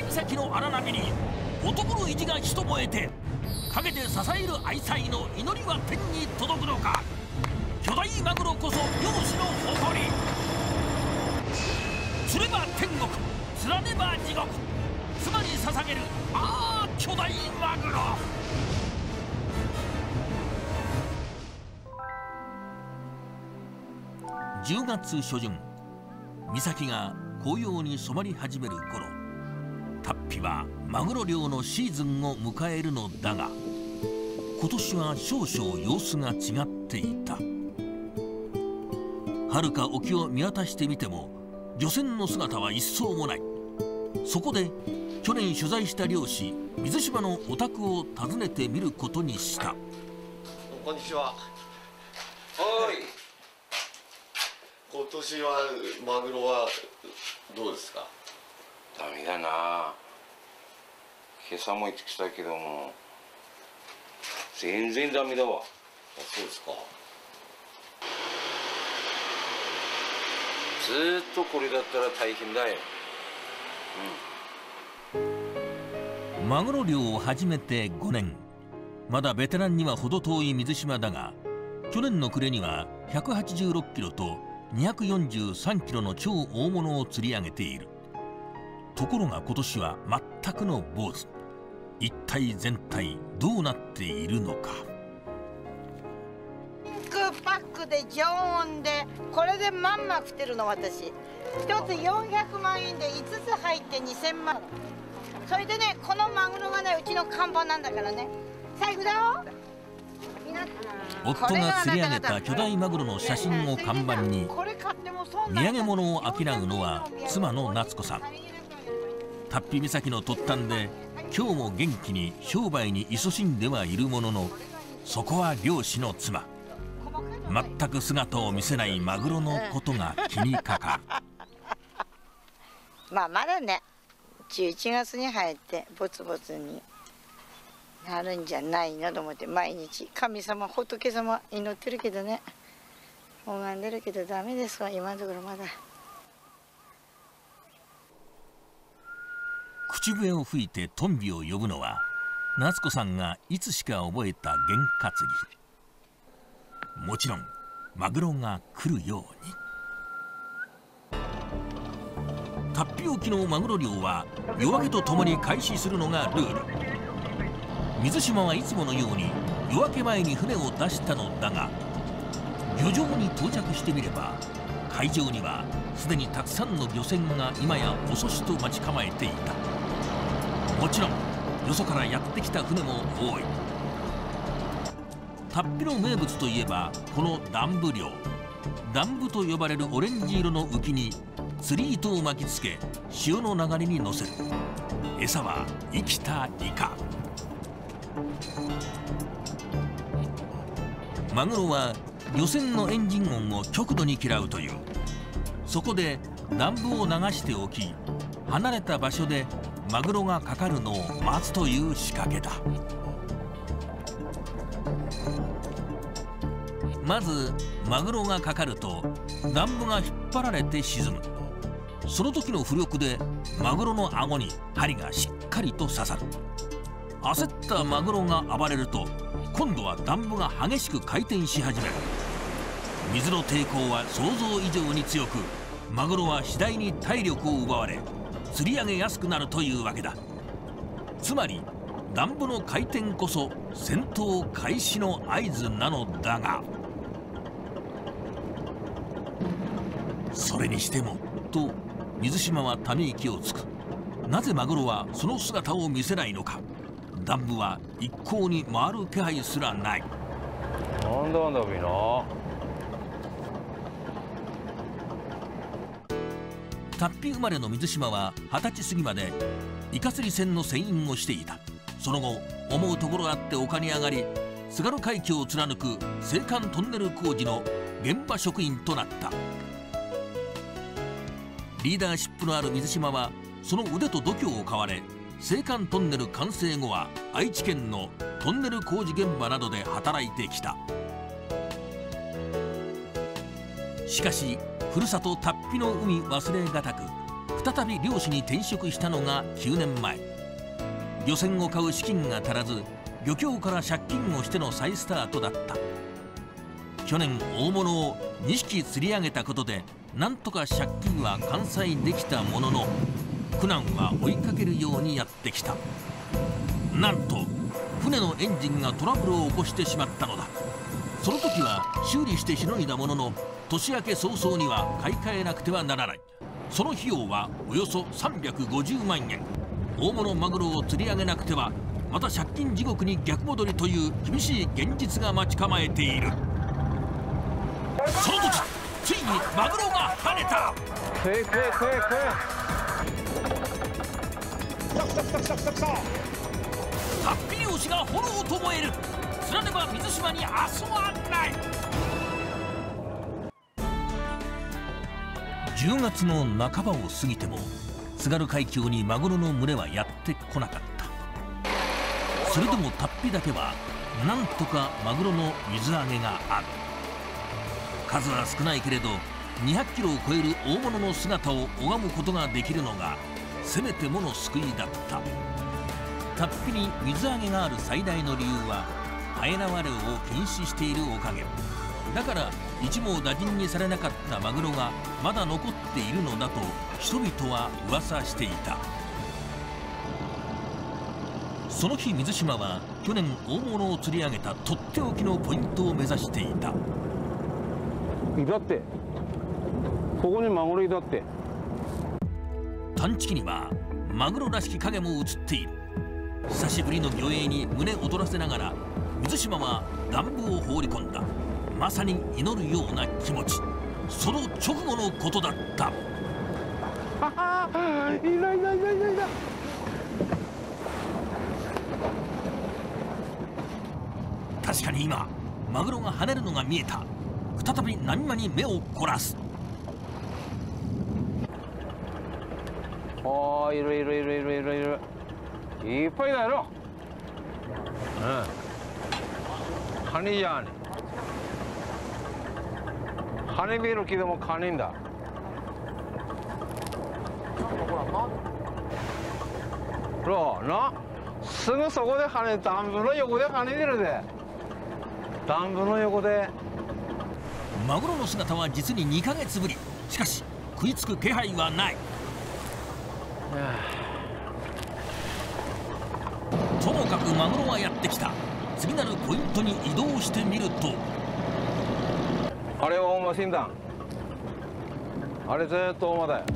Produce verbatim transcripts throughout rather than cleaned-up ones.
岬の荒波に男の意地が一燃えて、陰で支える愛妻の祈りは天に届くのか。巨大マグロこそ漁師の誇り。釣れば天国、釣らねば地獄。妻に捧げるああ巨大マグロ。じゅうがつ初旬、岬が紅葉に染まり始める頃、タッピはマグロ漁のシーズンを迎えるのだが、今年は少々様子が違っていた。はるか沖を見渡してみても漁船の姿は一艘もない。そこで去年取材した漁師水島のお宅を訪ねてみることにした。 こんにちは。 はい。 今年はマグロはどうですか？ ダメだな。今朝も行ってきたけども全然ダメだわ。 あ、そうですか。 ずーっとこれだったら大変だよ。 うん、マグロ漁を始めてごねん。まだベテランには程遠い水島だが、去年の暮れにはひゃくはちじゅうろっキロとにひゃくよんじゅうさんキロの超大物を釣り上げている。ところが今年は全くの坊主。一体全体どうなっているのか。 パックで常温でこれでまんま食ってるの。私ひとつよんひゃくまんえんでいつつ入ってにせんまん。それでね、このマグロがねうちの看板なんだからね。財布だよ。 夫が釣り上げた巨大マグロの写真を看板に土産物をあきらうのは妻の夏子さん。タッピ岬の突端で今日も元気に商売に勤しんではいるものの、そこは漁師の妻。全く姿を見せないマグロのことが気にかかる。 まあまだね、じゅういちがつに入ってぼつぼつになるんじゃないのと思って、毎日神様仏様祈ってるけどね、拝んでるけどダメですわ、今のところまだ。 口笛を吹いてトンビを呼ぶのは夏子さんがいつしか覚えた験担ぎ。もちろんマグロが来るように。タッピ沖のマグロ漁は夜明けとともに開始するのがルール。水島はいつものように夜明け前に船を出したのだが、漁場に到着してみれば海上にはすでにたくさんの漁船が今や遅しと待ち構えていた。もちろんよそからやってきた船も多い。タッピの名物といえばこのダンブ漁。ダンブと呼ばれるオレンジ色の浮きに釣り糸を巻きつけ潮の流れに乗せる。餌は生きたイカ。マグロは漁船のエンジン音を極度に嫌うという。そこでダンブを流しておき、離れた場所でマグロがかかるのを待つという仕掛けだ。まずマグロがかかるとダンブが引っ張られて沈む。その時の浮力でマグロの顎に針がしっかりと刺さる。焦ったマグロが暴れると今度はダンブが激しく回転し始める。水の抵抗は想像以上に強く、マグロは次第に体力を奪われ釣り上げやすくなるというわけだ。つまりダンブの回転こそ戦闘開始の合図なのだが、それにしてもと水島はため息をつく。なぜマグロはその姿を見せないのか。ダンブは一向に回る気配すらない。 なんだなんだみんな。 タッピ生まれの水島は二十歳過ぎまでイカ釣り船の船員をしていた。その後思うところあって丘に上がり、津軽海峡を貫く青函トンネル工事の現場職員となった。リーダーシップのある水島はその腕と度胸を買われ、青函トンネル完成後は愛知県のトンネル工事現場などで働いてきた。しかしふるさとタッピの海忘れがたく、 再び漁師に転職したのがきゅうねんまえ。漁船を買う資金が足らず、漁協から借金をしての再スタートだった。去年大物をにひき釣り上げたことでなんとか借金は完済できたものの、苦難は追いかけるようにやってきた。なんと船のエンジンがトラブルを起こしてしまったのだ。その時は修理してしのいだものの、年明け早々には買い替えなくてはならない。その費用はおよそさんびゃくごじゅうまんえん。大物マグロを釣り上げなくてはまた借金地獄に逆戻りという厳しい現実が待ち構えている。その時ついにマグロが跳ねた。 食え食え食え食え。 タッピ漁師が炎と燃える。釣らねば水島に明日はない。じゅうがつの半ばを過ぎても津軽海峡にマグロの群れはやってこなかった。それでもタッピだけはなんとかマグロの水揚げがある。数は少ないけれどにひゃくキロを超える大物の姿を拝むことができるのがせめてもの救いだった。タッピに水揚げがある最大の理由ははえ縄漁を禁止しているおかげ。だから一網打尽にされなかったマグロがまだ残っているのだと人々は噂していた。その日水島は去年大物を釣り上げたとっておきのポイントを目指していた。 いたって、ここにマグロいたって。 探知機にはマグロらしき影も映っている。久しぶりの魚影に胸躍らせながら水島はダンブを放り込んだ。まさに祈るような気持ち。その直後のことだった。 いないいないいないいないいない。 確かに今マグロが跳ねるのが見えた。再び波間に目を凝らす。 ああ、いるいるいるいるいるいる。いっぱいだよ。うん。カニじゃん。カニ見るけどもカニんだ。ほらな、すぐそこで跳ね、ダンブの横で跳ねてるで。ダンブの横で。 マグロの姿は実ににかげつぶり。しかし食いつく気配はない。ともかくマグロはやってきた。次なるポイントに移動してみると、 あれは大間診断。あれずっと大間だよ。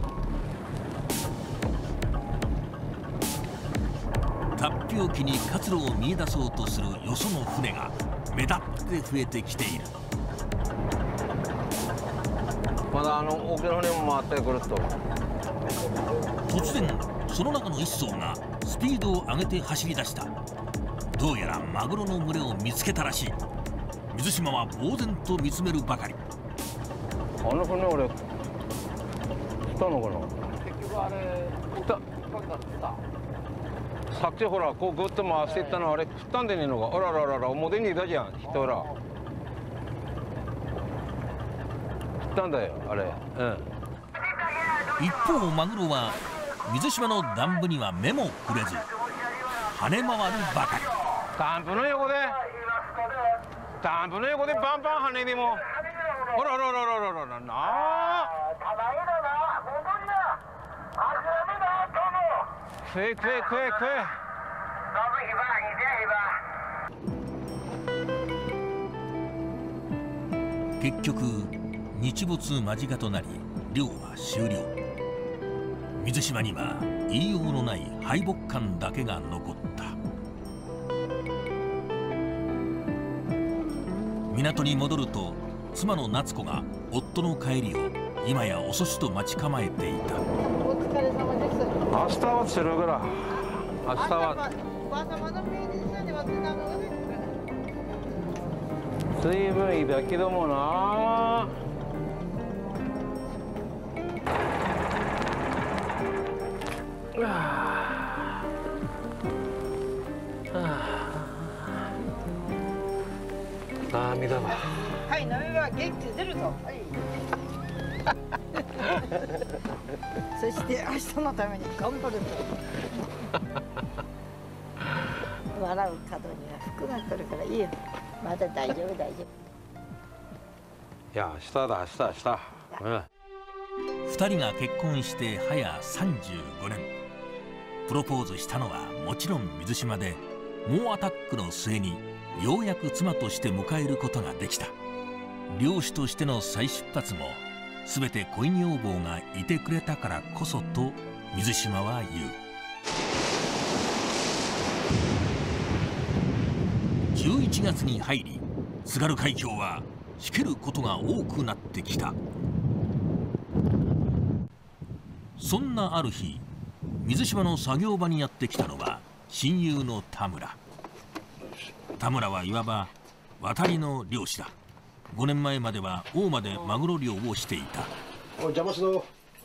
タッピ沖に活路を見出そうとするよその船が目立って増えてきている。 まだあの沖の船も回ってくると。 突然その中の一艘がスピードを上げて走り出した。どうやらマグロの群れを見つけたらしい。水島は呆然と見つめるばかり。 あの船俺来たのかな。結局あれ来た。さっきほらこうグッと回していったのあれ食ったんでねえのか。あらららら表にいたじゃん人ら。食ったんだよあれ。うん。 一方マグロは水島のダンブには目もくれず跳ね回るばかり。 ダンプの横でダンプの横でバンバン跳ねてもほらららららららなあ。食え食え食え食え。結局日没間近となり漁は終了。水島には言いようのない敗北感だけが残った。港に戻ると妻の夏子が夫の帰りを今や遅しと待ち構えていた。 お疲れ様です。 明日は釣るから明日は随分いいだけどもな。うわ涙が。 はい、飲めば元気出るぞ。はい。 そして明日のために頑張ると笑う角には服が来るからいいよ。まだ大丈夫大丈夫。 いや明日だ明日明日、うん、 ふたりが結婚して早さんじゅうごねん。プロポーズしたのはもちろん水島で、猛アタックの末にようやく妻として迎えることができた。漁師としての再出発も全て恋女房がいてくれたからこそと水島は言う。じゅういちがつに入り、津軽海峡はしけることが多くなってきた。そんなある日、水島の作業場にやってきたのは親友の田村。田村はいわば渡りの漁師だ。ごねんまえまでは大間でマグロ漁をしていた。 お邪魔するぞ。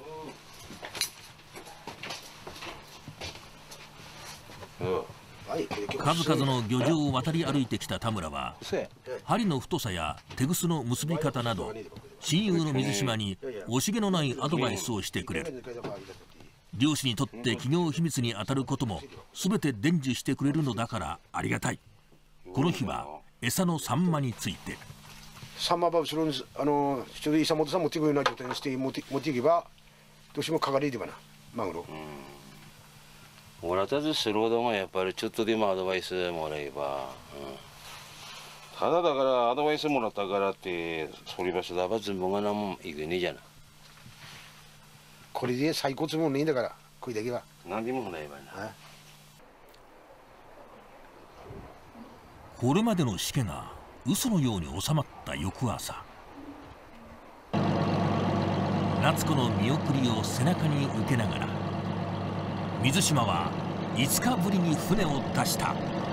数々の漁場を渡り歩いてきた田村は、針の太さや手ぐすの結び方など親友の水島に惜しげのないアドバイスをしてくれる。漁師にとって企業秘密に当たることも全て伝授してくれるのだからありがたい。この日は餌のサンマについて。 サンマは後ろにあのちょうど餌元さん持っていくような状態にして持って持っていけばどうしてもかかりでばなマグロ。 もらったずするほどもやっぱりちょっとでもアドバイスもらえば、うん、ただだからアドバイスもらったからってそればしだば全部が何もいけねえじゃな。 これで最高つもねえんだからこれだけは何でももらえばな。 これまでのしけが嘘のように収まった翌朝、夏子の見送りを背中に受けながら水島はいつかぶりに船を出した。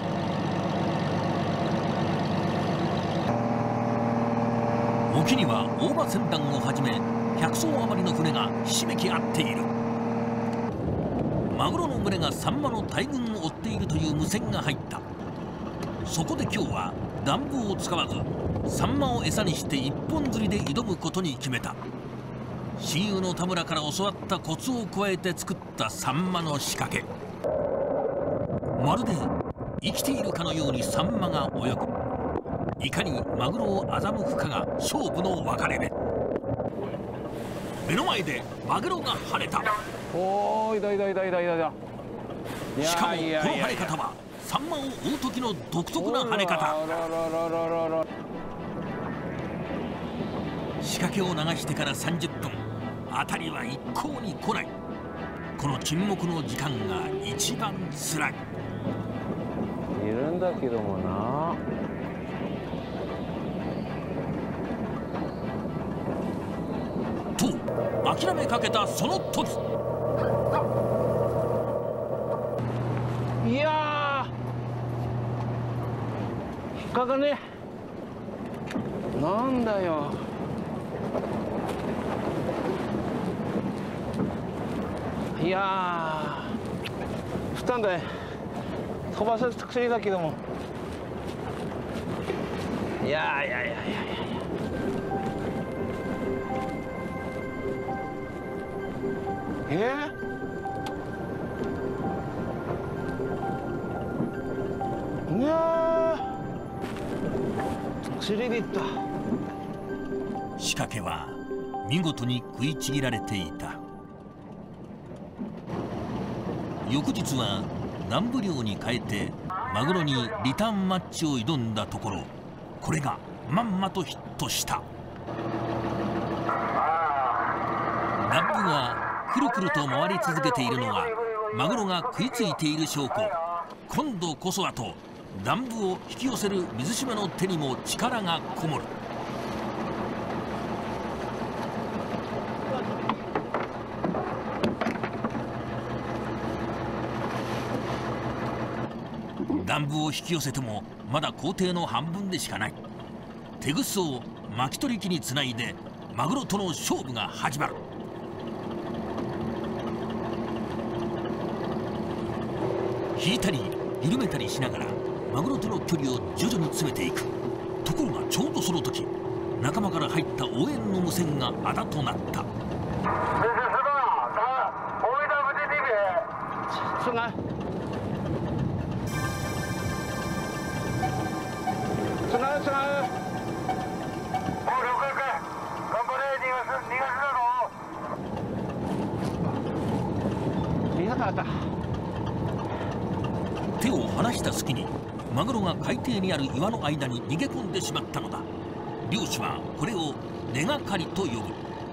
沖には大間船団をはじめひゃくそう余りの船がひしめき合っている。マグロの群れがサンマの大群を追っているという無線が入った。そこで今日は暖房を使わずサンマを餌にして一本釣りで挑むことに決めた。親友の田村から教わったコツを加えて作ったサンマの仕掛け。まるで生きているかのようにサンマが泳ぐ。いかにマグロを欺くかが勝負の分かれ目。目の前でマグロが跳ねた。 おーいだいだいだいだいだいだ。 しかもこの跳ね方はサンマを追う時の独特な跳ね方。仕掛けを流してからさんじゅっぷん、当たりは一向に来ない。この沈黙の時間が一番つらい。 いるんだけどもな。 と諦めかけたその時、 いやー引っかかねえ。なんだよ。いやー振ったんだよ。飛ばせる薬だけども。いやーいやいやいやいや。えー、いやー釣りでいった。 仕掛けは見事に食いちぎられていた。翌日は南部漁に変えてマグロにリターンマッチを挑んだところ、これがまんまとヒットした。南部がくるくると回り続けているのはマグロが食いついている証拠。今度こそはと南部を引き寄せる水島の手にも力がこもる。南部を引き寄せてもまだ工程の半分でしかない。手ぐすを巻き取り機につないでマグロとの勝負が始まる。引いたり緩めたりしながらマグロとの距離を徐々に詰めていく。ところがちょうどその時、仲間から入った応援の無線があだとなった。 つなつなつな手を離した隙にマグロが海底にある岩の間に逃げ込んでしまったのだ。漁師はこれを根がかりと呼ぶ。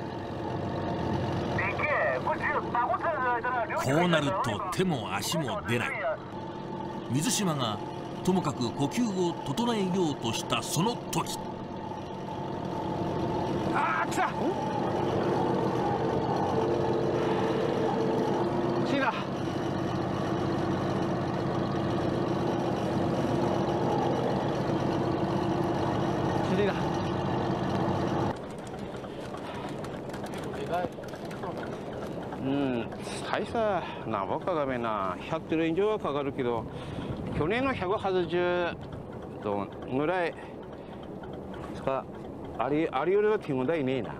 こうなると手も足も出ない。水島がともかく呼吸を整えようとしたその時、 あー来たシーだシーだうん最初は何ぼかかめなひゃくキロ以上はかかるけど去年のひゃくはちじゅうどんぐらいですかありありよりは手もだいねえな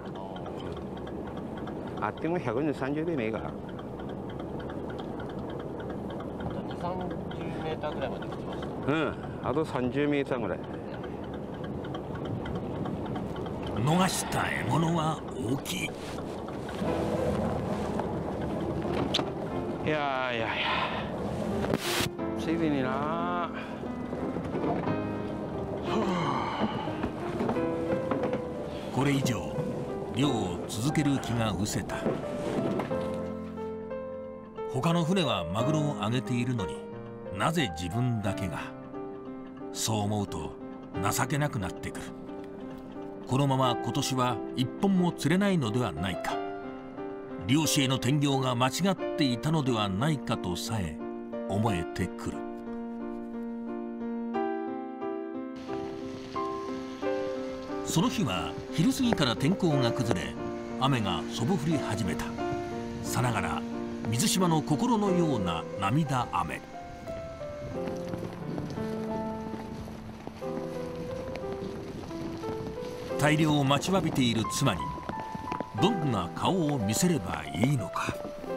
あってもひゃくにさんじゅうでねえからにさんじゅうメーターぐらいまで来ました。 うんあとさんじゅうメーターぐらい逃した獲物は大きい。 いやいやいやついでになこれ以上漁を続ける気が失せた。他の船はマグロをあげているのになぜ自分だけが。そう思うと情けなくなってくる。このまま今年は一本も釣れないのではないか。漁師への転業が間違っていたのではないかとさえ思えてくる。その日は昼過ぎから天候が崩れ雨がそぼ降り始めた。さながら水島の心のような涙雨。大漁を待ちわびている妻にどんな顔を見せればいいのか。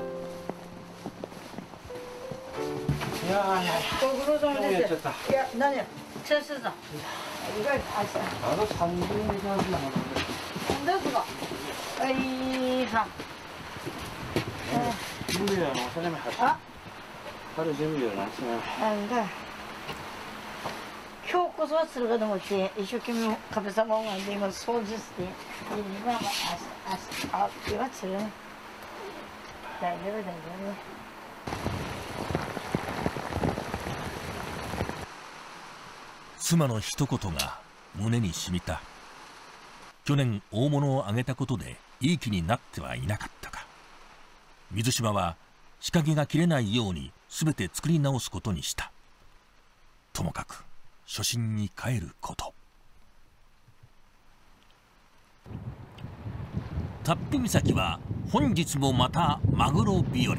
いやいやいやご苦労様です。 やっちゃった。 いや、何や、チャーシューだ。意外と明日。 あとさんじゅうメーターぐらいまでどうぞ。はいさ。 準備はもうそれもあ、 春準備はなしななんだ。今日こそは釣るかと思って一生懸命壁様を編んで今掃除して今は明日明日あ今は釣るね。大丈夫大丈夫。妻の一言が胸に染みた。去年大物をあげたことでいい気になってはいなかったか。水島は仕掛けが切れないように全て作り直すことにした。ともかく初心に帰ること。龍飛岬は本日もまたマグロ日和。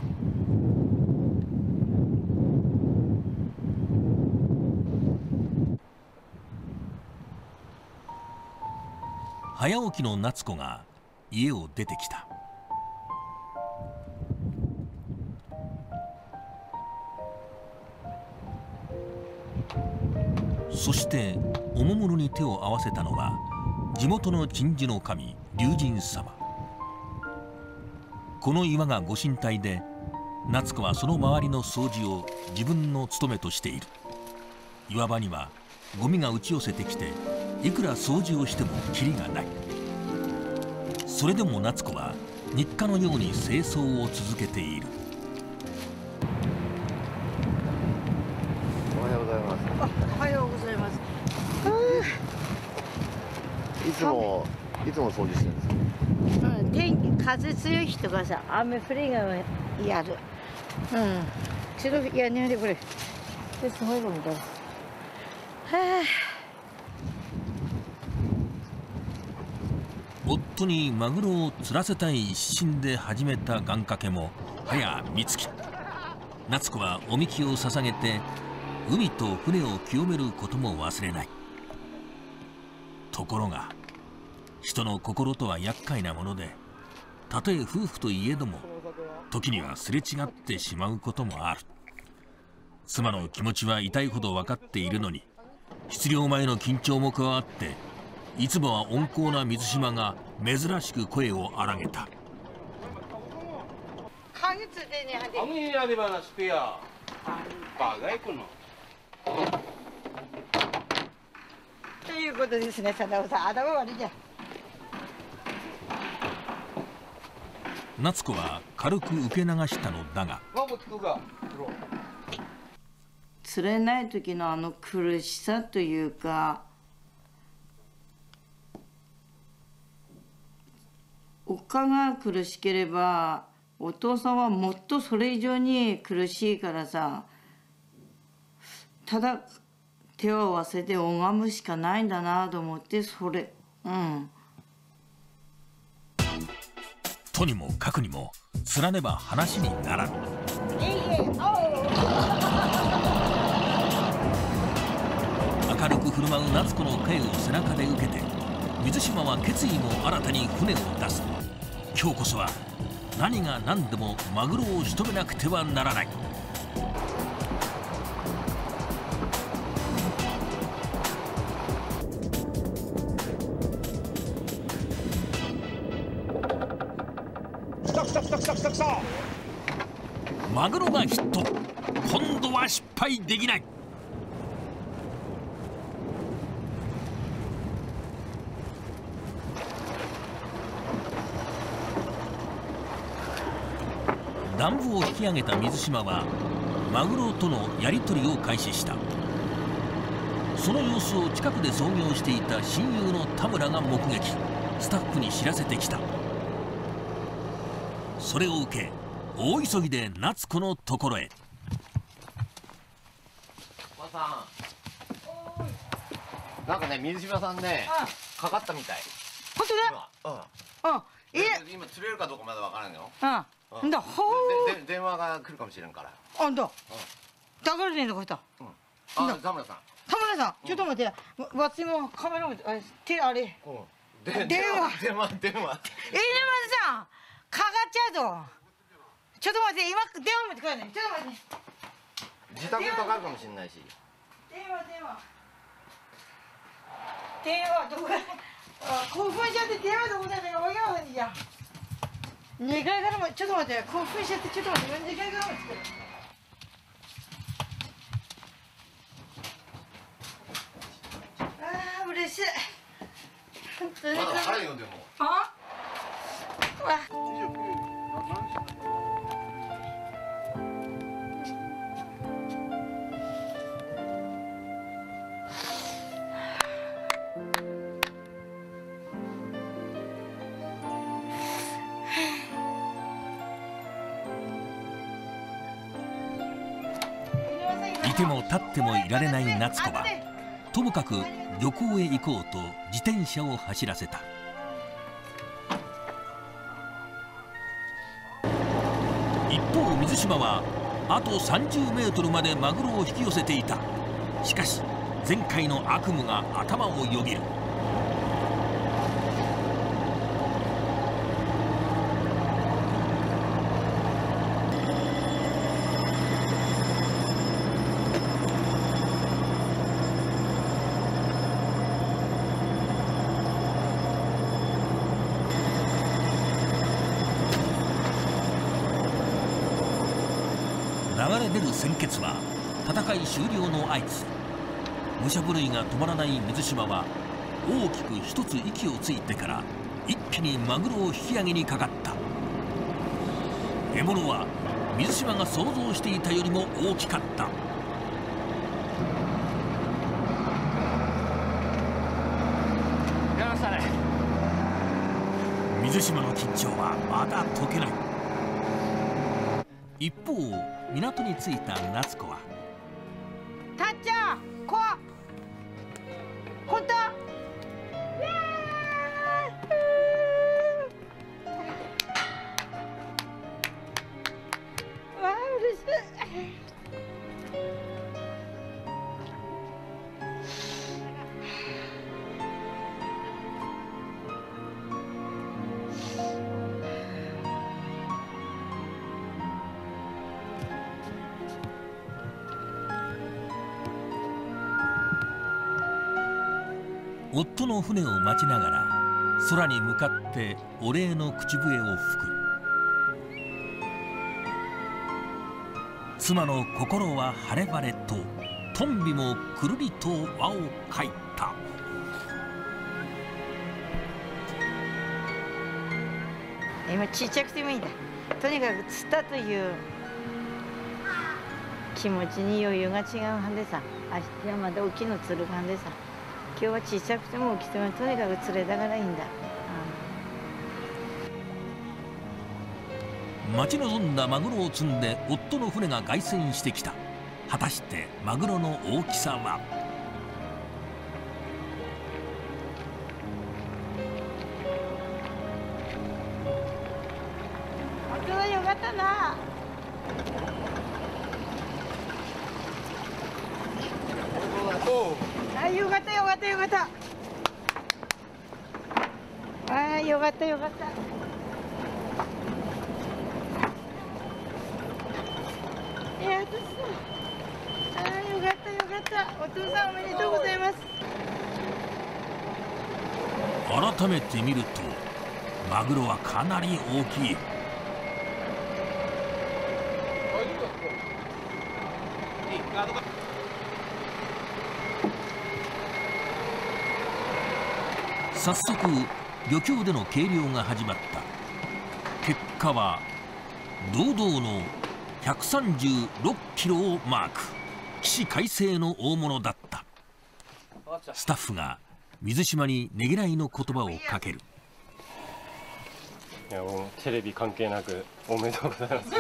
早起きの夏子が家を出てきた。そしておもむろに手を合わせたのは地元の鎮守の神龍神様。この岩がご神体で夏子はその周りの掃除を自分の務めとしている。岩場にはゴミが打ち寄せてきていくら掃除をしてもキリがない。それでも夏子は日課のように清掃を続けている。 おはようございます。 夫。おはようございます。 いつもいつも掃除してるんですか。 うん、天気風強い日とかさ雨降りがやる。うん。ちょっとやねでこれ。すごいゴミだ。はあ。 夫にマグロを釣らせたい一心で始めた願掛けも早三月。夏子はおみきを捧げて海と船を清めることも忘れない。ところが人の心とは厄介なもので、たとえ夫婦といえども時にはすれ違ってしまうこともある。 妻の気持ちは痛いほど分かっているのに、出漁前の緊張も加わって、いつもは温厚な水島が珍しく声を荒げた。 ということですね、貞夫さん、頭悪いじゃん。 夏子は軽く受け流したのだが、 釣れない時のあの苦しさというか、おっかが苦しければお父さんはもっとそれ以上に苦しいからさ、ただ手を合わせて拝むしかないんだなと思って、それうん。 とにもかくにも釣らねば話にならぬ。明るく振る舞う夏子の声を背中で受けて、水島は決意も新たに船を出す。今日こそは何が何でもマグロを仕留めなくてはならない。マグロがヒット。今度は失敗できない。暖房を引き上げた水島はマグロとのやり取りを開始した。その様子を近くで操業していた親友の田村が目撃、スタッフに知らせてきた。それを受け大急ぎで夏子のところへ。 おばさん、なんかね、水島さんね、かかったみたい。 本当だ。うん。 え、今釣れるかどうかまだわからんよ。 うん。だ、ほう。で、電話が来るかもしれんから。 あんだ。だからね、どこ行った。 うん。あ、田村さん。 田村さん、ちょっと待って。私もカメラも、手あれ。電話。電話、電話。え、山田さん、かかっちゃうぞ。ちょっと待って、今電話持ってくれない。ちょっと待って。 自宅にかかるかもしれないし。 電話、電話。電話、どこか。興奮しちゃって電話どこだったか分からないじゃん。にかいからも、ちょっと待って、興奮しちゃって、ちょっと待って、にかいからも作る。ああ、嬉しい。本当に。 まだ早いよ、でも。 あ。わ。 いても立ってもいられない夏子はともかく漁港へ行こうと自転車を走らせた。一方水島はあとさんじゅうメートルまでマグロを引き寄せていた。しかし前回の悪夢が頭をよぎる。流れ出る鮮血は戦い終了の合図。武者震いが止まらない水島は大きく一つ息をついてから一気にマグロを引き上げにかかった。獲物は水島が想像していたよりも大きかった。 やりましたね。 水島の緊張はまだ解けない。一方港に着いた夏子は 「たっちゃん、こわ本当？わあ嬉しい。 夫の船を待ちながら空に向かってお礼の口笛を吹く。妻の心は晴れ晴れと、トンビもくるりと輪をかいた。 今ちっちゃくてもいいんだ。とにかく釣ったという気持ちに余裕が違うはんでさ。明日はまだ大きいの釣るはんでさ。今日はちっちゃくても大きくてもとにかく釣れたからいいんだ。 待ち望んだマグロを積んで夫の船が凱旋してきた。果たしてマグロの大きさは。 本当だ、よかったな。あ、よかったよかったよかった。あ、よかったよかった。いや、私だ。あ、よかったよかった。お父さんおめでとうございます。 改めて見るとマグロはかなり大きい。早速漁協での計量が始まった。結果は堂々のひゃくさんじゅうろっキロをマーク。起死回生の大物だった。スタッフが水島にねぎらいの言葉をかける。 いや、もうテレビ関係なくおめでとうございます。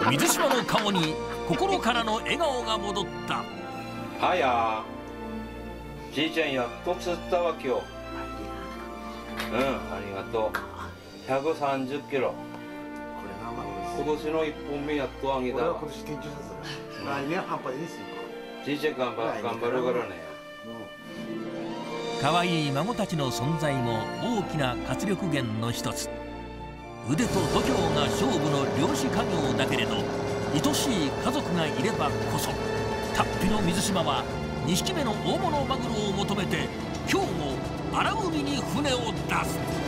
水島の顔に心からの笑顔が戻った。 はやじいちゃんやっと釣ったわ今日。うん、ありがとう。ひゃくさんじゅっキロ。今年の一本目やっとあげたわ。 来年半端ですよ。 じいちゃん頑張頑張るからね。 可愛い孫たちの存在も大きな活力源の一つ。腕と度胸が勝負の漁師家業だけれど、愛しい家族がいればこそ、たっぴの水島はにひきめの大物マグロを求めて今日も荒海に船を出す。